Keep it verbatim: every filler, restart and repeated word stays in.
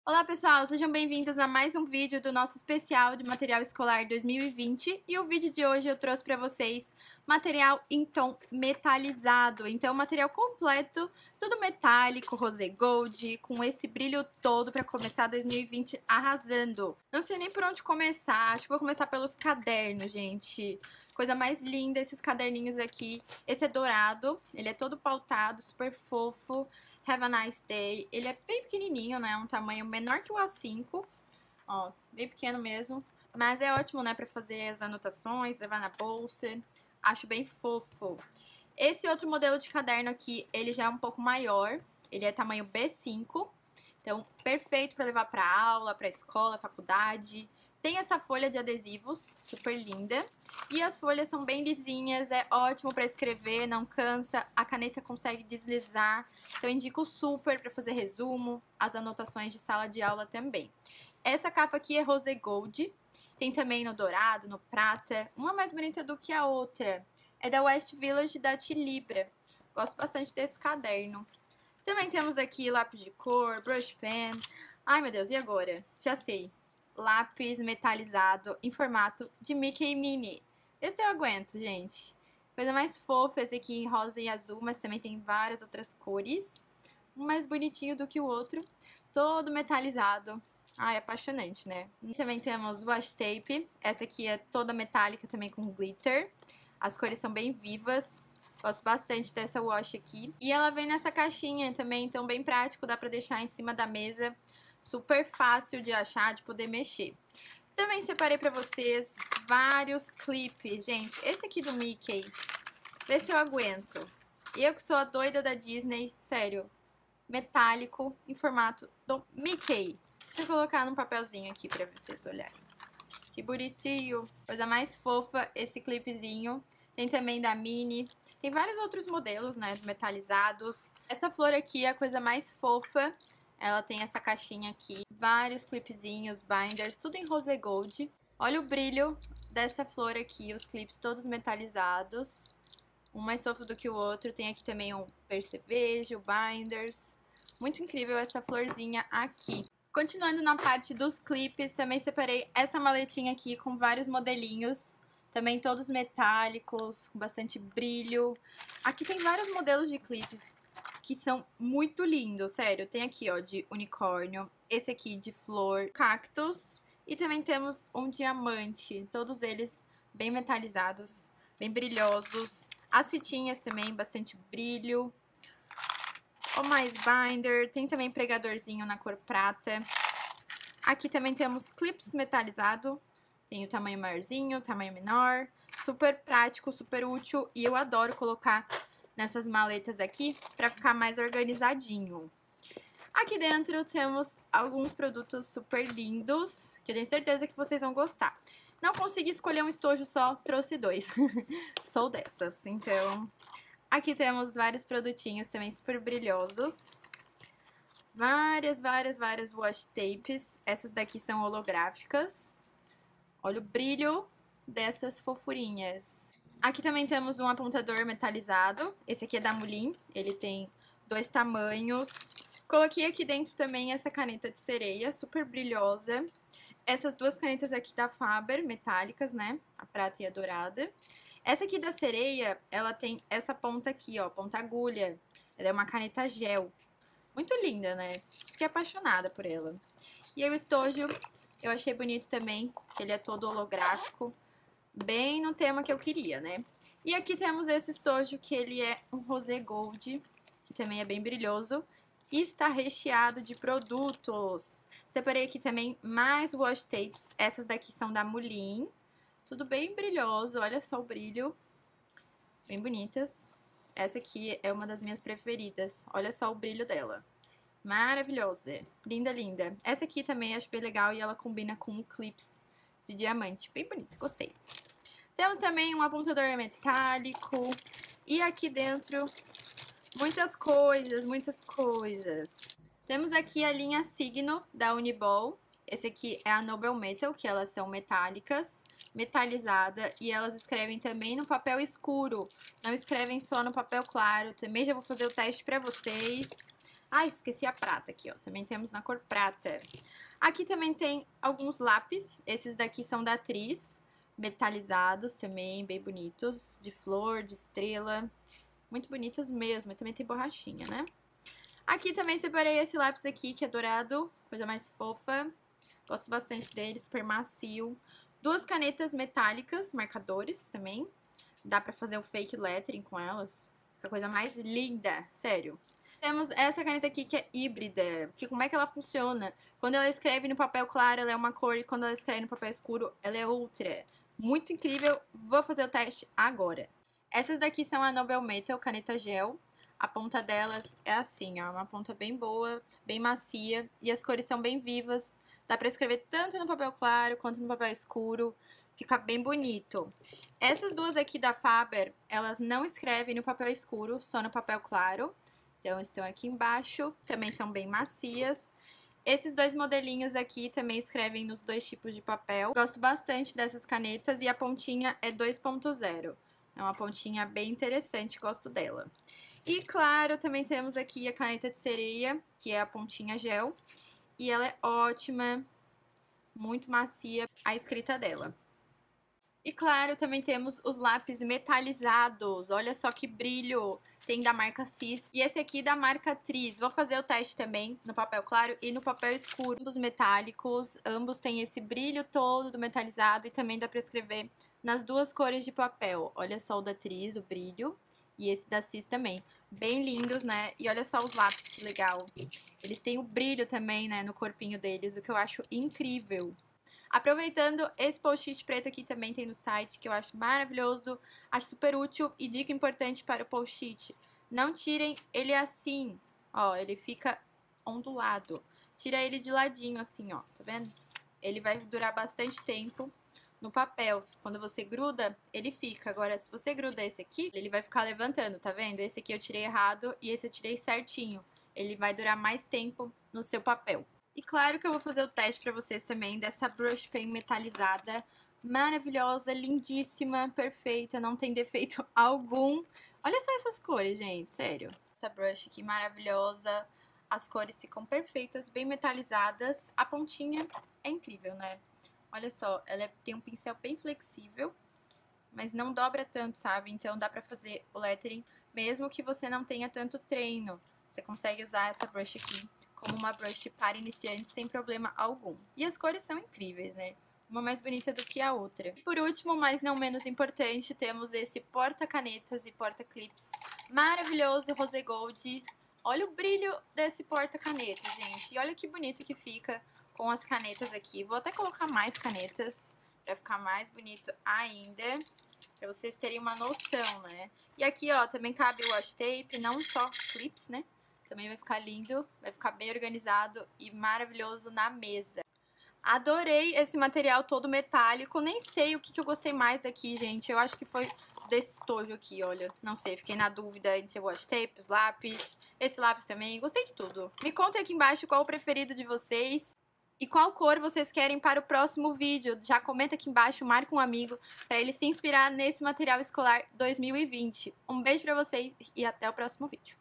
Olá pessoal, sejam bem-vindos a mais um vídeo do nosso especial de material escolar dois mil e vinte e o vídeo de hoje eu trouxe para vocês material em tom metalizado, então material completo, tudo metálico, rosé gold, com esse brilho todo para começar dois mil e vinte arrasando. Não sei nem por onde começar, acho que vou começar pelos cadernos, gente. Coisa mais linda esses caderninhos aqui, esse é dourado, ele é todo pautado, super fofo. Have a nice day. Ele é bem pequenininho, né? Um tamanho menor que o A cinco. Ó, bem pequeno mesmo. Mas é ótimo, né? Pra fazer as anotações, levar na bolsa. Acho bem fofo. Esse outro modelo de caderno aqui, ele já é um pouco maior. Ele é tamanho B cinco. Então, perfeito pra levar pra aula, pra escola, faculdade. Tem essa folha de adesivos, super linda. E as folhas são bem lisinhas, é ótimo para escrever, não cansa. A caneta consegue deslizar. Então, eu indico super para fazer resumo, as anotações de sala de aula também. Essa capa aqui é rosé gold. Tem também no dourado, no prata. Uma mais bonita do que a outra. É da West Village da Tilibra. Gosto bastante desse caderno. Também temos aqui lápis de cor, brush pen. Ai, meu Deus, e agora? Já sei. Lápis metalizado em formato de Mickey Mini. Esse eu aguento, gente. Coisa mais fofa, esse aqui em rosa e azul, mas também tem várias outras cores. Um mais bonitinho do que o outro, todo metalizado. Ai, apaixonante, né? E também temos washi tape. Essa aqui é toda metálica também com glitter. As cores são bem vivas. Gosto bastante dessa washi aqui. E ela vem nessa caixinha também, então bem prático, dá pra deixar em cima da mesa. Super fácil de achar, de poder mexer. Também separei pra vocês vários clipes. Gente, esse aqui do Mickey, vê se eu aguento. Eu que sou a doida da Disney, sério, metálico em formato do Mickey. Deixa eu colocar num papelzinho aqui pra vocês olharem. Que bonitinho. Coisa mais fofa esse clipezinho. Tem também da Minnie. Tem vários outros modelos, né, metalizados. Essa flor aqui é a coisa mais fofa. Ela tem essa caixinha aqui, vários clipezinhos, binders, tudo em rosé gold. Olha o brilho dessa flor aqui, os clipes todos metalizados. Um mais fofo do que o outro. Tem aqui também um percevejo, binders. Muito incrível essa florzinha aqui. Continuando na parte dos clipes, também separei essa maletinha aqui com vários modelinhos. Também todos metálicos, com bastante brilho. Aqui tem vários modelos de clipes que são muito lindos, sério. Tem aqui, ó, de unicórnio, esse aqui de flor, cactus. E também temos um diamante, todos eles bem metalizados, bem brilhosos. As fitinhas também, bastante brilho. O mais binder, tem também pregadorzinho na cor prata. Aqui também temos clips metalizado. Tem o tamanho maiorzinho, o tamanho menor. Super prático, super útil. E eu adoro colocar nessas maletas aqui para ficar mais organizadinho. Aqui dentro temos alguns produtos super lindos, que eu tenho certeza que vocês vão gostar. Não consegui escolher um estojo só, trouxe dois. Sou dessas, então... Aqui temos vários produtinhos também super brilhosos. Várias, várias, várias washi tapes. Essas daqui são holográficas. Olha o brilho dessas fofurinhas. Aqui também temos um apontador metalizado. Esse aqui é da Mulin. Ele tem dois tamanhos. Coloquei aqui dentro também essa caneta de sereia, super brilhosa. Essas duas canetas aqui da Faber, metálicas, né? A prata e a dourada. Essa aqui da sereia, ela tem essa ponta aqui, ó, ponta agulha. Ela é uma caneta gel. Muito linda, né? Fiquei apaixonada por ela. E aí o estojo, eu achei bonito também, que ele é todo holográfico. Bem no tema que eu queria, né? E aqui temos esse estojo, que ele é um rosé gold, que também é bem brilhoso. E está recheado de produtos. Separei aqui também mais washi tapes. Essas daqui são da Mulin. Tudo bem brilhoso, olha só o brilho. Bem bonitas. Essa aqui é uma das minhas preferidas. Olha só o brilho dela. Maravilhosa. Linda, linda. Essa aqui também acho bem legal e ela combina com clips de diamante. Bem bonita, gostei. Temos também um apontador metálico. E aqui dentro, muitas coisas, muitas coisas. Temos aqui a linha Signo da Uniball. Esse aqui é a Noble Metal, que elas são metálicas. Metalizada, e elas escrevem também no papel escuro, não escrevem só no papel claro. Também já vou fazer o teste pra vocês. Ai, esqueci a prata aqui, ó. Também temos na cor prata. Aqui também tem alguns lápis. Esses daqui são da Atriz. Metalizados também, bem bonitos. De flor, de estrela. Muito bonitos mesmo. E também tem borrachinha, né? Aqui também separei esse lápis aqui, que é dourado. Coisa mais fofa. Gosto bastante dele, super macio. Duas canetas metálicas, marcadores também. Dá pra fazer o fake lettering com elas. Fica a coisa mais linda, sério. Temos essa caneta aqui que é híbrida. Porque como é que ela funciona? Quando ela escreve no papel claro, ela é uma cor. E quando ela escreve no papel escuro, ela é outra. Muito incrível. Vou fazer o teste agora. Essas daqui são a Nobel Metal, caneta gel. A ponta delas é assim, ó. Uma ponta bem boa, bem macia. E as cores são bem vivas. Dá pra escrever tanto no papel claro quanto no papel escuro. Fica bem bonito. Essas duas aqui da Faber, elas não escrevem no papel escuro, só no papel claro. Então, estão aqui embaixo. Também são bem macias. Esses dois modelinhos aqui também escrevem nos dois tipos de papel. Gosto bastante dessas canetas e a pontinha é dois ponto zero. É uma pontinha bem interessante, gosto dela. E, claro, também temos aqui a caneta de sereia, que é a pontinha gel. E ela é ótima, muito macia a escrita dela. E claro, também temos os lápis metalizados. Olha só que brilho! Tem da marca Cis. E esse aqui da marca Atriz. Vou fazer o teste também no papel claro e no papel escuro. Ambos metálicos, ambos têm esse brilho todo do metalizado e também dá pra escrever nas duas cores de papel. Olha só o da Atriz, o brilho. E esse da Cis também. Bem lindos, né? E olha só os lápis, que legal. Eles têm o brilho também, né, no corpinho deles, o que eu acho incrível. Aproveitando, esse post-it preto aqui também tem no site, que eu acho maravilhoso, acho super útil. E dica importante para o post-it, não tirem ele assim, ó, ele fica ondulado. Tira ele de ladinho assim, ó, tá vendo? Ele vai durar bastante tempo no papel. Quando você gruda, ele fica. Agora, se você gruda esse aqui, ele vai ficar levantando, tá vendo? Esse aqui eu tirei errado e esse eu tirei certinho. Ele vai durar mais tempo no seu papel. E claro que eu vou fazer o teste pra vocês também dessa brush pen metalizada. Maravilhosa, lindíssima, perfeita, não tem defeito algum. Olha só essas cores, gente, sério. Essa brush aqui maravilhosa. As cores ficam perfeitas, bem metalizadas. A pontinha é incrível, né? Olha só, ela é, tem um pincel bem flexível, mas não dobra tanto, sabe? Então dá pra fazer o lettering, mesmo que você não tenha tanto treino. Você consegue usar essa brush aqui como uma brush para iniciantes sem problema algum. E as cores são incríveis, né? Uma mais bonita do que a outra. E por último, mas não menos importante, temos esse porta-canetas e porta-clips maravilhoso, rose gold. Olha o brilho desse porta-caneta, gente. E olha que bonito que fica com as canetas aqui. Vou até colocar mais canetas pra ficar mais bonito ainda, pra vocês terem uma noção, né? E aqui, ó, também cabe o washi tape, não só clips, né? Também vai ficar lindo, vai ficar bem organizado e maravilhoso na mesa. Adorei esse material todo metálico, nem sei o que, que eu gostei mais daqui, gente. Eu acho que foi desse estojo aqui, olha. Não sei, fiquei na dúvida entre o washi tape, os lápis, esse lápis também. Gostei de tudo. Me contem aqui embaixo qual o preferido de vocês. E qual cor vocês querem para o próximo vídeo? Já comenta aqui embaixo, marca um amigo para ele se inspirar nesse material escolar dois mil e vinte. Um beijo para vocês e até o próximo vídeo.